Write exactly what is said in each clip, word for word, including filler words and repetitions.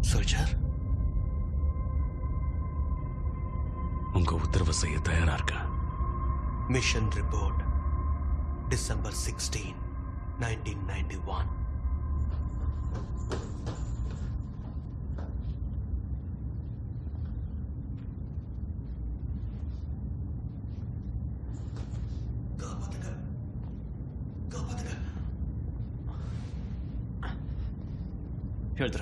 Soldier, உங்க உத்தரவு செய்ய தயாரா இருக்க. Mission report December sixteen nineteen ninety one. எழுதுற.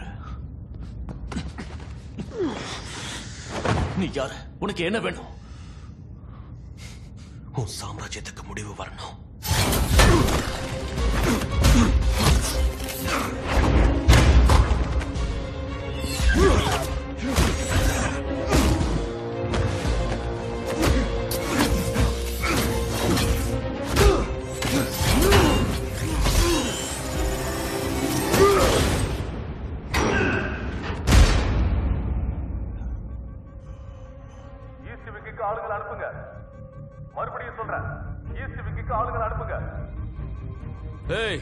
நீ யாரு? உனக்கு என்ன வேணும்? உன் சாம்ராஜ்யத்துக்கு முடிவு வரணும். ஆளுங்களை அனுப்புங்க. மறுபடியும் சொல்றேன், ஈஸ்ட் விங்கிக்கு ஆளுங்களை அனுப்புங்க. ஏய்,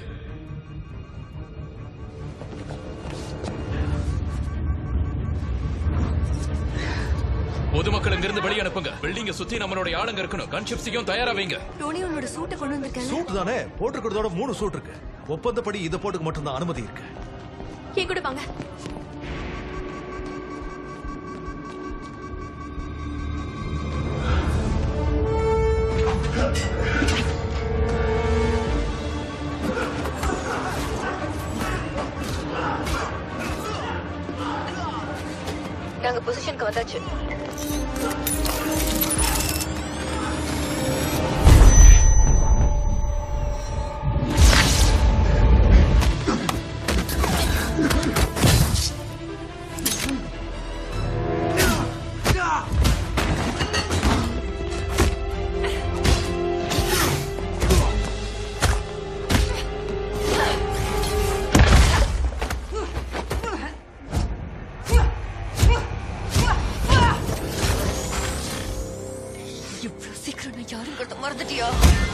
பொதுமக்கள் இங்கிருந்து வெளியே அனுப்புங்க. பில்டிங்க சுத்தி நம்மளுடைய ஆளுங்க இருக்கணும். கன்ஷிப்ஸையும் தயாரா வைங்க. டோனி உன்னோட சூட்டை கொண்டு வந்திருக்கேன். சூட் தானே போட்டுக்கிறதோட மூணு சூட் இருக்கு. ஒப்பந்தப்படி இதை போட்டுக்கு மட்டும்தான் அனுமதி இருக்கு. என் கூட வாங்க. நாங்க பொசிஷனுக்கு வந்தாச்சு. இவ்வளவு சீக்கிரம் நான் யாருங்கிறத மறந்துட்டியா?